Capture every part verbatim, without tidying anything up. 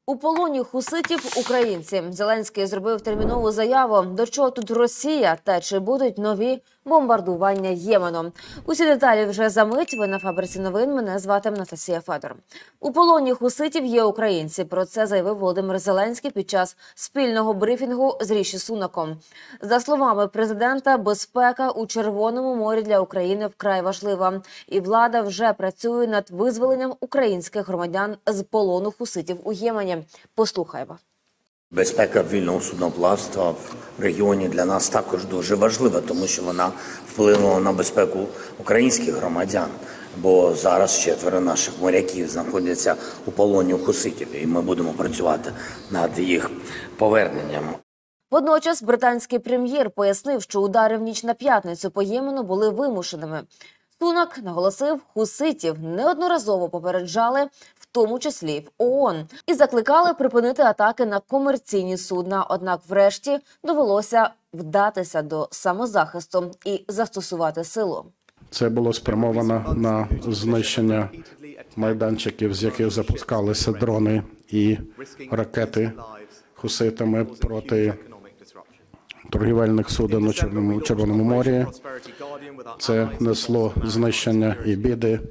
У полоні хуситів українці. Зеленський зробив термінову заяву. До чого тут Росія та чи будуть нові бомбардування Ємену? Усі деталі вже за мить. Ви на Фабриці новин. Мене звати Анастасія Федор. У полоні хуситів є українці. Про це заявив Володимир Зеленський під час спільного брифінгу з Ріші Сунаком. За словами президента, безпека у Червоному морі для України вкрай важлива. І влада вже працює над визволенням українських громадян з полону хуситів у Ємені. Послухаймо. Безпека вільного судноплавства в регіоні для нас також дуже важлива, тому що вона вплинула на безпеку українських громадян. Бо зараз четверо наших моряків знаходяться у полоні у хуситів, і ми будемо працювати над їх поверненням. Водночас британський прем'єр пояснив, що удари в ніч на п'ятницю по Ємену були вимушеними. Сунак наголосив, хуситів неодноразово попереджали, в тому числі в ООН, і закликали припинити атаки на комерційні судна. Однак врешті довелося вдатися до самозахисту і застосувати силу. Це було спрямовано на знищення майданчиків, з яких запускалися дрони і ракети хуситами проти торгівельних суден у Червоному, Червоному морі. Це несло знищення і біди.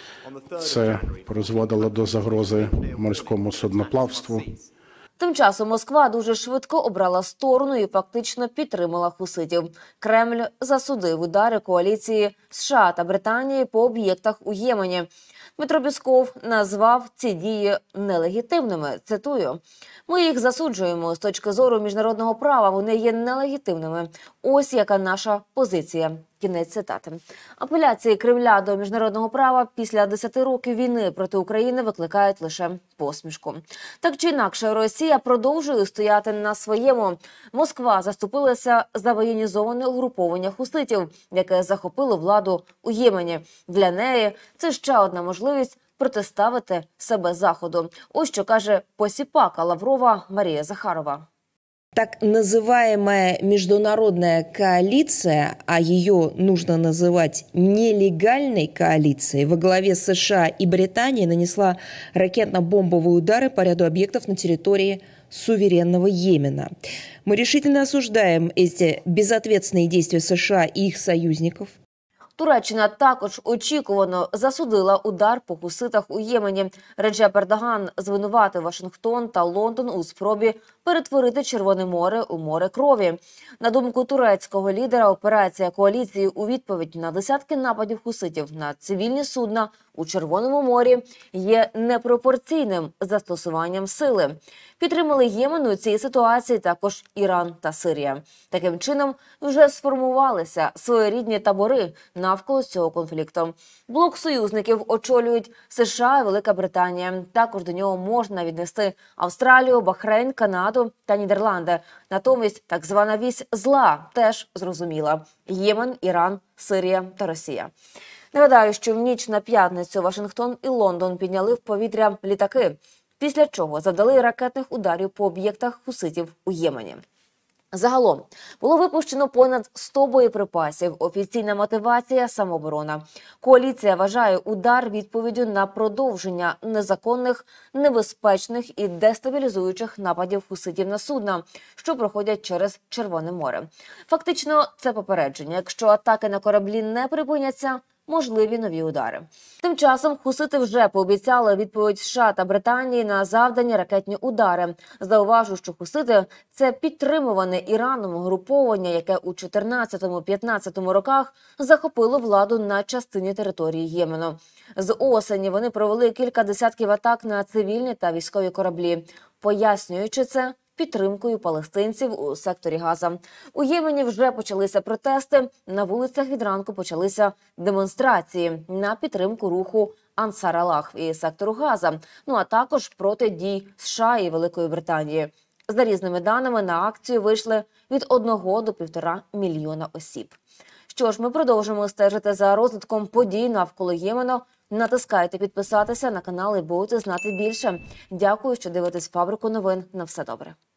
Це призводило до загрози морському судноплавству. Тим часом Москва дуже швидко обрала сторону і фактично підтримала хуситів. Кремль засудив удари коаліції США та Британії по об'єктах у Ємені. Дмитро Пєсков назвав ці дії нелегітимними. Цитую: «Ми їх засуджуємо. З точки зору міжнародного права вони є нелегітимними. Ось яка наша позиція». Кінець цитати. Апеляції Кремля до міжнародного права після десяти років війни проти України викликають лише посмішку. Так чи інакше, Росія продовжує стояти на своєму. Москва заступилася за воєнізоване угруповання хуситів, яке захопило владу у Ємені. Для неї це ще одна можливість протиставити себе Заходу. Ось що каже посіпака Лаврова Марія Захарова. Так называемая международная коалиция, а ее нужно называть нелегальной коалицией, во главе США и Британии нанесла ракетно-бомбовые удары по ряду объектов на территории суверенного Йемена. Мы решительно осуждаем эти безответственные действия США и их союзников. Туреччина також очікувано засудила удар по хуситах у Ємені. Реджеп Ердоган звинуватив Вашингтон та Лондон у спробі перетворити Червоне море у море крові. На думку турецького лідера, операція коаліції у відповідь на десятки нападів хуситів на цивільні судна у Червоному морі є непропорційним застосуванням сили. Підтримали Ємен у цій ситуації також Іран та Сирія. Таким чином, вже сформувалися своєрідні табори навколо цього конфлікту. Блок союзників очолюють США і Велика Британія. Також до нього можна віднести Австралію, Бахрейн, Канаду та Нідерланди. Натомість так звана вісь зла теж зрозуміла – Ємен, Іран, Сирія та Росія. Нагадаю, що в ніч на п'ятницю Вашингтон і Лондон підняли в повітря літаки, після чого завдали ракетних ударів по об'єктах хуситів у Ємені. Загалом було випущено понад сто боєприпасів. Офіційна мотивація – самооборона. Коаліція вважає удар відповіддю на продовження незаконних, небезпечних і дестабілізуючих нападів хуситів на судна, що проходять через Червоне море. Фактично, це попередження. Якщо атаки на кораблі не припиняться, можливі нові удари. Тим часом хусити вже пообіцяли відповідь США та Британії на завдані ракетні удари. Зауважу, що хусити – це підтримуване Іраном угруповання, яке у чотирнадцятому-п'ятнадцятому роках захопило владу на частині території Ємену. З осені вони провели кілька десятків атак на цивільні та військові кораблі, пояснюючи це підтримкою палестинців у секторі Газа. У Ємені вже почалися протести, на вулицях від ранку почалися демонстрації на підтримку руху Ансар Аллах і сектору Газа, ну а також проти дій США і Великої Британії. За різними даними, на акцію вийшли від одного до півтора мільйона осіб. Що ж, ми продовжимо стежити за розвитком подій навколо Ємену. Натискайте підписатися на канал і будете знати більше. Дякую, що дивитесь Фабрику новин. На все добре.